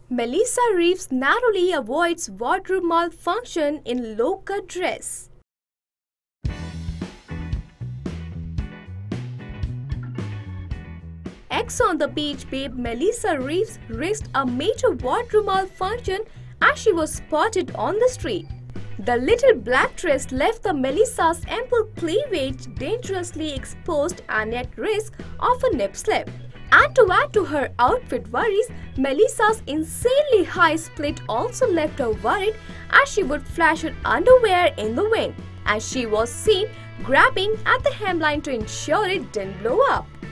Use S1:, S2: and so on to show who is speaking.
S1: Melissa Reeves narrowly avoids wardrobe malfunction in low-cut dress. Ex on the beach babe Melissa Reeves risked a major wardrobe malfunction as she was spotted on the street. The little black dress left the Melissa's ample cleavage dangerously exposed and at risk of a nip slip. And to add to her outfit worries, Melissa's insanely high split also left her worried as she would flash her underwear in the wind, and she was seen grabbing at the hemline to ensure it didn't blow up.